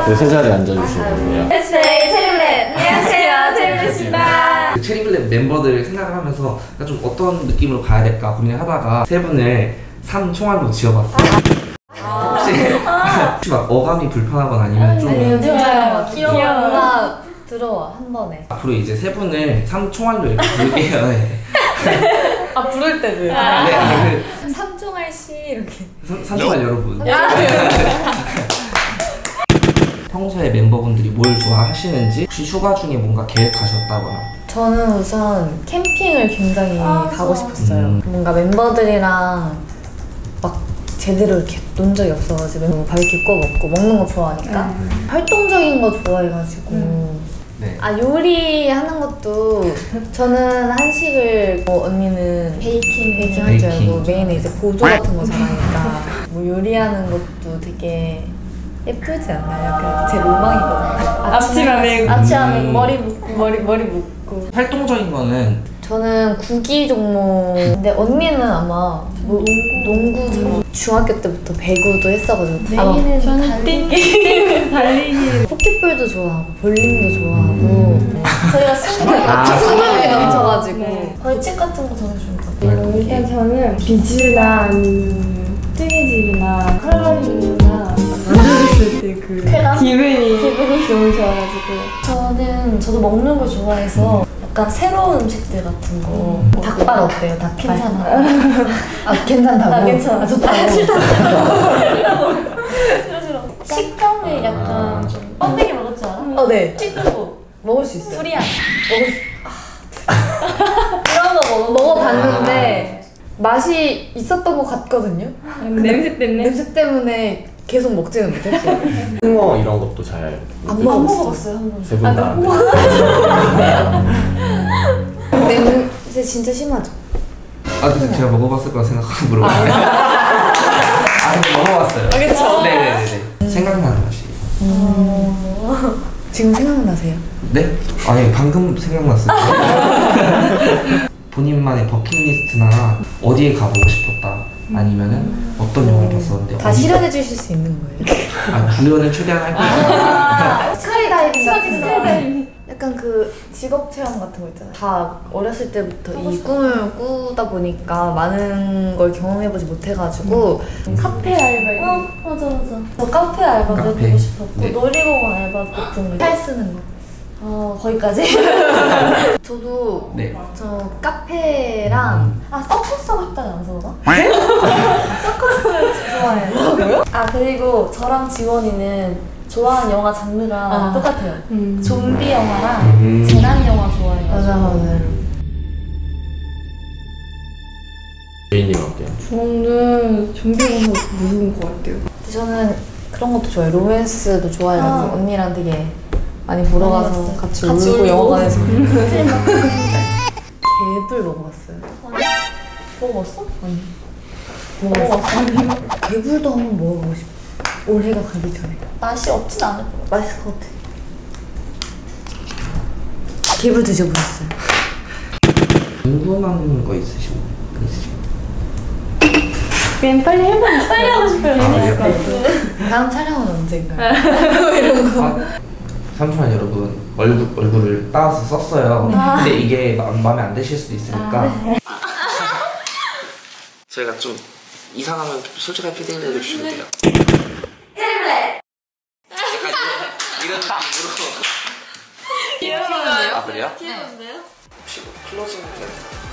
그 세 자리에 앉아주시면 돼요. 네, 체리블렛! 안녕하세요, 체리블렛입니다. 체리블렛 멤버들 생각을 하면서 좀 어떤 느낌으로 가야 될까 고민을 하다가 세 분을 3총알로 지어봤어요. 혹시 막 어감이 불편하거나 아니면 좀 아니요, 귀여워. 들어와, 한 번에. 앞으로 이제 세 분을 3총알로 이렇게 부를게요. 네. 아, 부를 때도. 네, 삼총알씨 이렇게. 3총알 여러분. 평소에 멤버분들이 뭘 좋아하시는지 혹시 휴가 중에 뭔가 계획하셨다거나. 저는 우선 캠핑을 굉장히 가고 싶었어요. 뭔가 멤버들이랑 막 제대로 이렇게 논 적이 없어가지고 바비큐 구워 먹고 먹는 거 좋아하니까 활동적인 거 좋아해가지고 네. 아, 요리하는 것도 저는 한식을 언니는 베이킹 할 줄 알고 메인에 이제 보조 같은 거 잘하니까 뭐 요리하는 것도 되게 예쁘지 않나요? 약간 제 로망이거든요. 아침에 머리 묶고 활동적인 거는 저는 구기 종목. 근데 언니는 아마 뭐 농구 중학교 때부터 배구도 했어가지고 메인은 저는 달리기 포켓볼도 좋아하고 볼링도 좋아하고 저희가 승부욕이 넘쳐가지고 벌칙 같은 거 저는 좀 일단 저는 비즈나 아니면 뜨개질이나 컬러링이나 만들었을 때 그 기분이 너무 좋아가지고 저도 먹는 거 좋아해서 약간 새로운 음식들 같은 거 닭발 어때요? 닭 괜찮아? 아 괜찮다고? 괜찮아. 좋다고? 싫다고. 식감이 약간 좀 뻔데기 먹었지 않아? 네. 치즈고 먹을 수 있어요. 두리안 이런 거 먹어봤는데 맛이 있었던 것 같거든요? 냄새 때문에 계속 먹지는 못했어요. 홍어 이런 것도 잘 안 먹어봤어요. 한 번도. 세 분 다. 냄새 진짜 심하죠? 근데 제가 먹어봤을 거라 생각하고 물어봤어요. 근데 먹어봤어요. 그쵸? 네네네. 생각나는 맛이. 지금 생각나세요? 네? 아니 방금 생각났어요. 본인만의 버킷리스트나 어디에 가보고 싶었다 아니면은 어떤 영화를 봤었는데 다 실현해 주실 수 있는 거예요? 구현을 최대한 할게요. 스카이다이빙 약간 그 직업 체험 같은 거 있잖아요. 다 어렸을 때부터 이 꿈을 꾸다 보니까 많은 걸 경험해보지 못해가지고 카페 알바 맞아 저 카페 알바도 카페. 해보고 싶었고 네. 놀이공원 알바 같은 거 살 쓰는 거 거기까지? 저도 네. 저 카페랑 서커스 하고 싶다지 않아서 그러나? 서커스 좋아해요. 뭐요? 그리고 저랑 지원이는 좋아하는 영화 장르가 똑같아요. 좀비 영화랑 재난 영화 좋아해가지고. 맞아요. 제이님 어때요? 저는 좀비 영화 무서운 것 같아요. 저는 그런 것도 좋아해요. 로맨스도 좋아해가지고 언니랑 되게 많이 보러 가서 같이 울고 영화관에서 개불 먹어봤어요. 먹어봤어? 아니 먹어봤어. 개불도 한번 먹어보고 싶어. 올해가 가기 전에. 맛이 없진 않을 것 같아. 맛있을 것 같아. 개불 드셔보셨어요? 궁금한 거 있으시고 그냥 빨리 해보고 빨리 하고 싶어요. 다음 촬영은 언젠가요? 이런 거. 삼촌 여러분 얼굴을 따서 썼어요. 근데 이게 마음에 안 드실 수도 있으니까 저희가 좀 이상하면 솔직하게 피드백을 해주시면 돼요. 체리블렛! 약간 이런 느낌으로. 귀여운데요? 그래요? 귀여운데요? 혹시 클로징